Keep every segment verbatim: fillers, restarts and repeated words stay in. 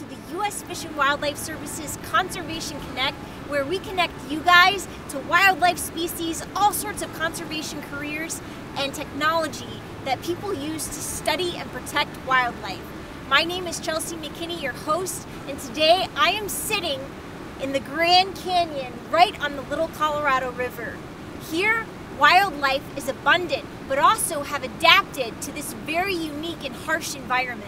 to the U S Fish and Wildlife Service's Conservation Connect, where we connect you guys to wildlife species, all sorts of conservation careers, and technology that people use to study and protect wildlife. My name is Chelsea McKinney, your host, and today I am sitting in the Grand Canyon right on the Little Colorado River. Here, wildlife is abundant, but also have adapted to this very unique and harsh environment.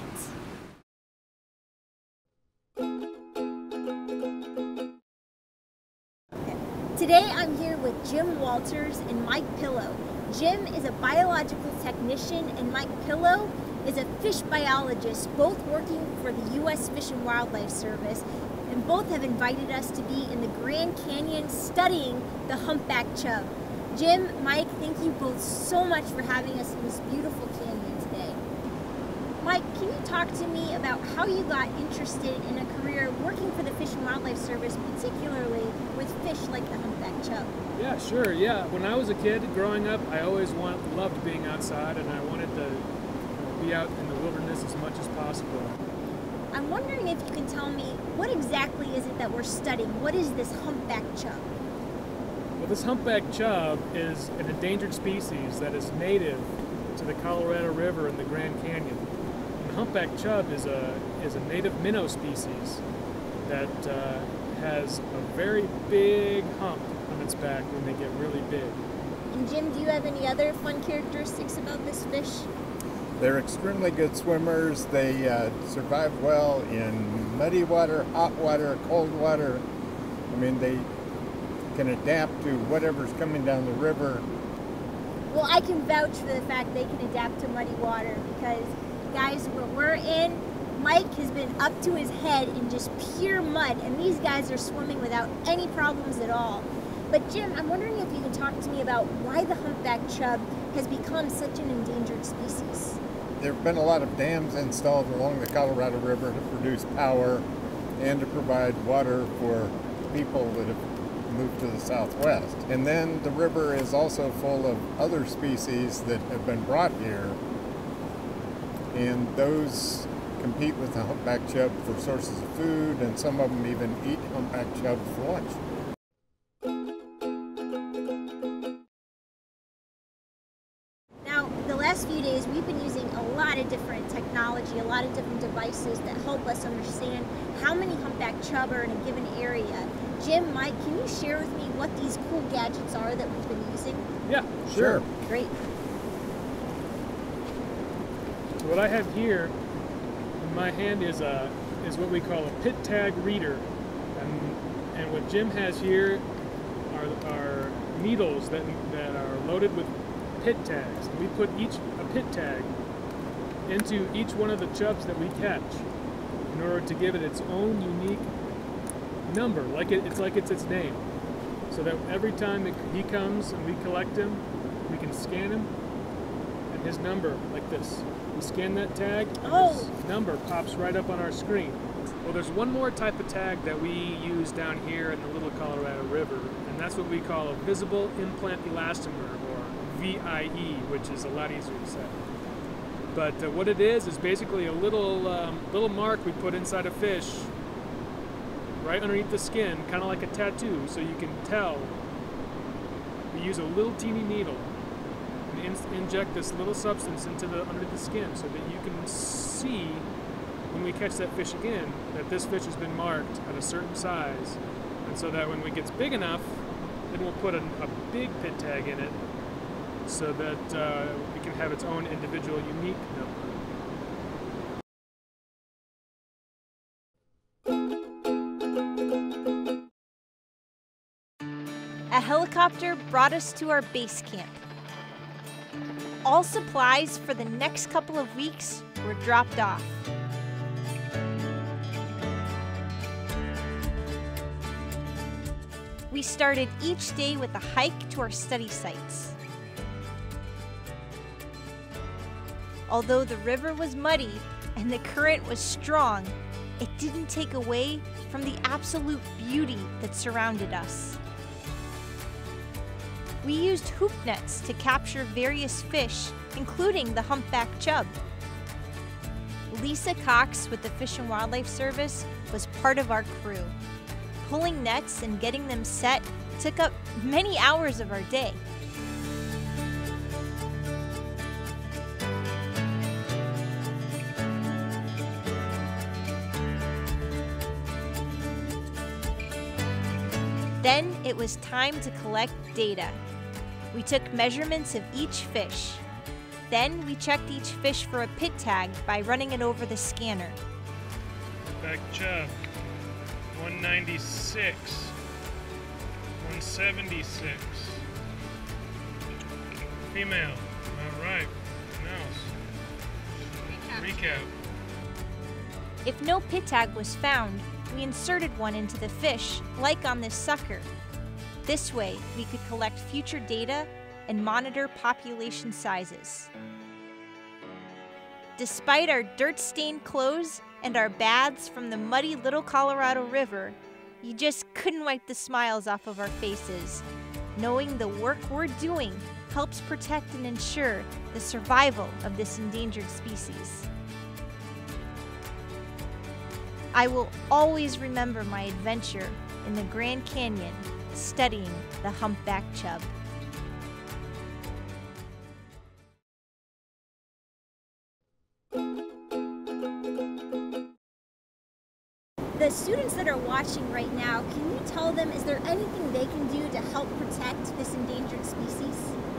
Today I'm here with Jim Walters and Mike Pillow. Jim is a biological technician and Mike Pillow is a fish biologist, both working for the U S Fish and Wildlife Service, and both have invited us to be in the Grand Canyon studying the Humpback Chub. Jim, Mike, thank you both so much for having us in this beautiful canyon today. Mike, can you talk to me about how you got interested in a career working for the Fish and Wildlife Service, particularly with fish like the Humpback Chub? Yeah, sure, yeah. When I was a kid growing up, I always want, loved being outside, and I wanted to be out in the wilderness as much as possible. I'm wondering if you can tell me, what exactly is it that we're studying? What is this Humpback Chub? Well, this Humpback Chub is an endangered species that is native to the Colorado River and the Grand Canyon. The Humpback Chub is a is a native minnow species that uh, has a very big hump on its back when they get really big. And Jim, do you have any other fun characteristics about this fish? They're extremely good swimmers. They uh, survive well in muddy water, hot water, cold water. I mean, they can adapt to whatever's coming down the river. Well, I can vouch for the fact they can adapt to muddy water because, guys, where we're in, Mike has been up to his head in just pure mud, and these guys are swimming without any problems at all. But Jim, I'm wondering if you can talk to me about why the Humpback Chub has become such an endangered species. There have been a lot of dams installed along the Colorado River to produce power and to provide water for people that have moved to the southwest. And then the river is also full of other species that have been brought here, and those compete with the Humpback Chub for sources of food, and some of them even eat Humpback Chub for lunch. Now, the last few days we've been using a lot of different technology, a lot of different devices that help us understand how many Humpback Chub are in a given area. Jim, Mike, can you share with me what these cool gadgets are that we've been using? Yeah, sure. Great. So what I have here in my hand is a is what we call a pit tag reader, and and what Jim has here are are needles that that are loaded with pit tags. We put each a pit tag into each one of the chubs that we catch in order to give it its own unique number, like it, it's like it's its name, so that every time it, he comes and we collect him, we can scan him, and his number, like this. We scan that tag, and oh. his number pops right up on our screen. Well, there's one more type of tag that we use down here in the Little Colorado River, and that's what we call a visible implant elastomer, or V I E, which is a lot easier to say. But uh, what it is is basically a little um, little mark we put inside a fish, right underneath the skin, kind of like a tattoo, so you can tell. We use a little teeny needle and in inject this little substance into the under the skin, so that you can see when we catch that fish again that this fish has been marked at a certain size, and so that when it gets big enough, then we'll put a, a big pit tag in it, so that uh, it can have its own individual unique number. A helicopter brought us to our base camp. All supplies for the next couple of weeks were dropped off. We started each day with a hike to our study sites. Although the river was muddy and the current was strong, it didn't take away from the absolute beauty that surrounded us. We used hoop nets to capture various fish, including the Humpback Chub. Lisa Cox with the Fish and Wildlife Service was part of our crew. Pulling nets and getting them set took up many hours of our day. Then it was time to collect data. We took measurements of each fish. Then we checked each fish for a pit tag by running it over the scanner. Humpback Chub, one ninety-six, one seventy-six. Female, all right, mouse. Recap. Recap. If no pit tag was found, we inserted one into the fish, like on this sucker. This way, we could collect future data and monitor population sizes. Despite our dirt-stained clothes and our baths from the muddy Little Colorado River, you just couldn't wipe the smiles off of our faces, knowing the work we're doing helps protect and ensure the survival of this endangered species. I will always remember my adventure in the Grand Canyon studying the Humpback Chub. The students that are watching right now, can you tell them, is there anything they can do to help protect this endangered species?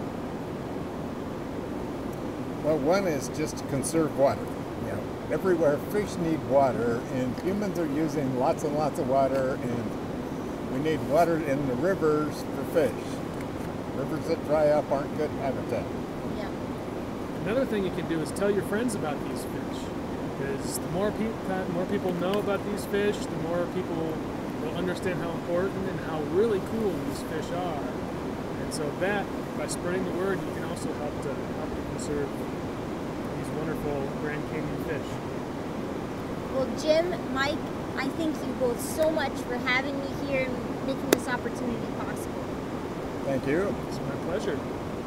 Well, one is just to conserve water. You know, everywhere fish need water, and humans are using lots and lots of water, and we need water in the rivers for fish. Rivers that dry up aren't good habitat. Yeah. Another thing you can do is tell your friends about these fish, because the more, pe more people know about these fish, the more people will understand how important and how really cool these fish are. And so that, by spreading the word, you can also help to, help to conserve these wonderful Grand Canyon fish. Well, Jim, Mike, I thank you both so much for having me here and making this opportunity possible. Thank you. It's my pleasure.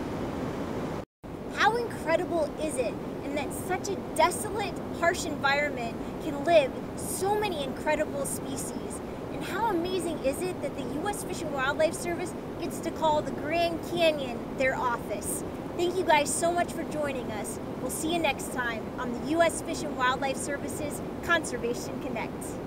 How incredible is it in that such a desolate, harsh environment can live so many incredible species? And how amazing is it that the U S Fish and Wildlife Service gets to call the Grand Canyon their office? Thank you guys so much for joining us. We'll see you next time on the U S Fish and Wildlife Service's Conservation Connect.